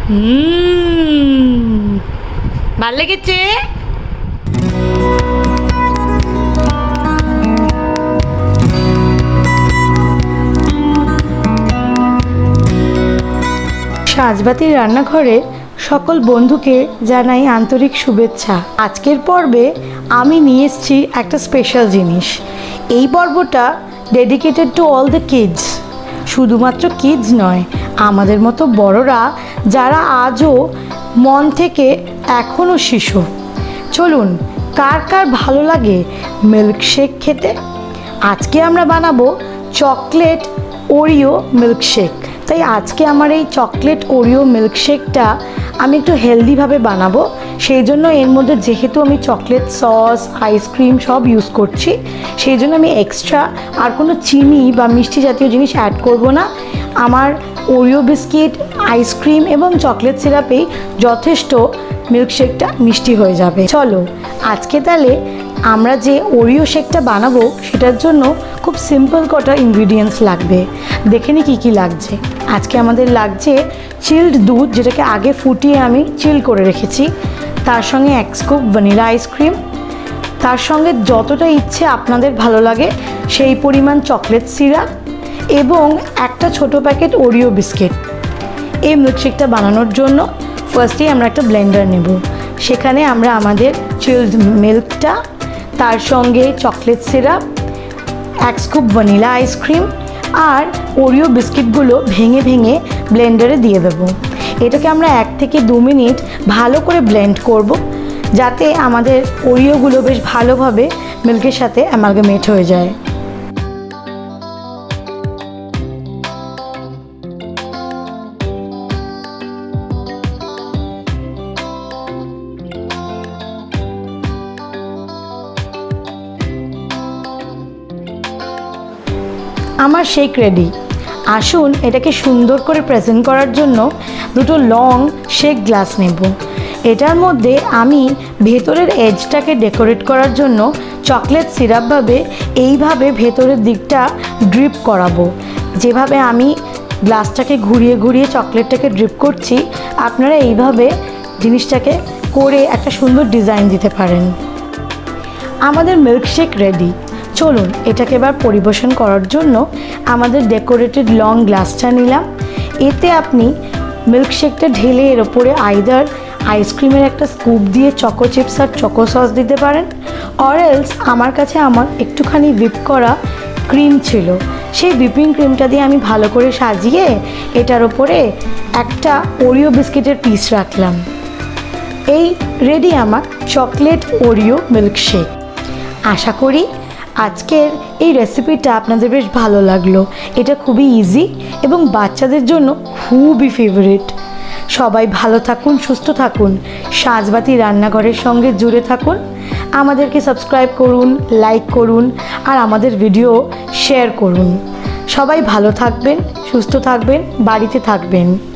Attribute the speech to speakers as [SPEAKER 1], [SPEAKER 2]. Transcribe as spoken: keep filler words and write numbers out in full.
[SPEAKER 1] হুম, ভাল লেগেছে? সাজবাতি রান্নাঘরে সকল বন্ধুকে জানাই আন্তরিক শুভেচ্ছা। আজকের পর্বে আমি নিয়ে এসেছি একটা স্পেশাল জিনিস। এই পর্বটা dedicated to all the kids. শুধুমাত্র কিডস নয়, আমাদের মতো বড়রা যারা আজও মন থেকে এখনও শিশু। চলুন, কার কার ভালো লাগে মিল্কশেক খেতে? আজকে আমরা বানাবো চকলেট ওরিও মিল্কশেক। তাই আজকে আমার এই চকলেট ওরিও মিল্কশেকটা আমি একটু হেলদিভাবে বানাবো। সেই জন্য এর মধ্যে যেহেতু আমি চকলেট সস, আইসক্রিম সব ইউজ করছি, সেই জন্য আমি এক্সট্রা আর কোনো চিনি বা মিষ্টি জাতীয় জিনিস অ্যাড করব না। আমার ওরিও বিস্কিট, আইসক্রিম এবং চকলেট সিরাপেই যথেষ্ট মিল্কশেকটা মিষ্টি হয়ে যাবে। চলো আজকে তাহলে আমরা যে ওরিও শেকটা বানাবো সেটার জন্য খুব সিম্পল কটা ইনগ্রিডিয়েন্টস লাগবে। দেখে নি কী কী লাগছে। আজকে আমাদের লাগছে চিল্ড দুধ, যেটাকে আগে ফুটিয়ে আমি চিল করে রেখেছি। তার সঙ্গে এক স্কুপ ভ্যানিলা আইসক্রিম, তার সঙ্গে যতটা ইচ্ছে আপনাদের ভালো লাগে সেই পরিমাণ চকলেট সিরাপ এবং একটা ছোট প্যাকেট ওরিও বিস্কিট। এই মিল্কশেকটা বানানোর জন্য ফার্স্টেই আমরা একটা ব্লেন্ডার নেব। সেখানে আমরা আমাদের চিল্ড মিল্কটা, তার সঙ্গে চকলেট সিরাপ, এক স্কুপ ভ্যানিলা আইসক্রিম আর ওরিও বিস্কিটগুলো ভেঙে ভেঙে ব্লেন্ডারে দিয়ে দেবো। এটাকে আমরা এক থেকে দু মিনিট ভালো করে ব্লেন্ড করব, যাতে আমাদের ওরিওগুলো বেশ ভালোভাবে মিল্কের সাথে অ্যামালগামেট হয়ে যায়। আমার শেক রেডি। আসুন এটাকে সুন্দর করে প্রেজেন্ট করার জন্য দুটো লং শেক গ্লাস নেব। এটার মধ্যে আমি ভেতরের এজটাকে ডেকোরেট করার জন্য চকলেট সিরাপভাবে এইভাবে ভেতরের দিকটা ড্রিপ করাবো। যেভাবে আমি গ্লাসটাকে ঘুরিয়ে ঘুরিয়ে চকলেটটাকে ড্রিপ করছি, আপনারা এইভাবে জিনিসটাকে করে একটা সুন্দর ডিজাইন দিতে পারেন। আমাদের মিল্কশেক রেডি। চলুন এটাকে এবার পরিবেশন করার জন্য আমাদের ডেকোরেটেড লং গ্লাসটা নিলাম। এতে আপনি মিল্কশেকটা ঢেলে এর ওপরে আইদার আইসক্রিমের একটা স্কুপ দিয়ে চকো চিপস আর চকো সস দিতে পারেন, অর এলস আমার কাছে আমার একটুখানি হুইপ করা ক্রিম ছিল, সেই হুইপিং ক্রিমটা দিয়ে আমি ভালো করে সাজিয়ে এটার ওপরে একটা ওরিও বিস্কিটের পিস রাখলাম। এই রেডি আমার চকলেট ওরিও মিল্কশেক। আশা করি আজকের এই রেসিপিটা আপনাদের বেশ ভালো লাগলো। এটা খুবই ইজি এবং বাচ্চাদের জন্য খুবই ফেভারিট। সবাই ভালো থাকুন, সুস্থ থাকুন, সাজবাতি রান্নাঘরের সঙ্গে জুড়ে থাকুন। আমাদেরকে সাবস্ক্রাইব করুন, লাইক করুন আর আমাদের ভিডিও শেয়ার করুন। সবাই ভালো থাকবেন, সুস্থ থাকবেন, বাড়িতে থাকবেন।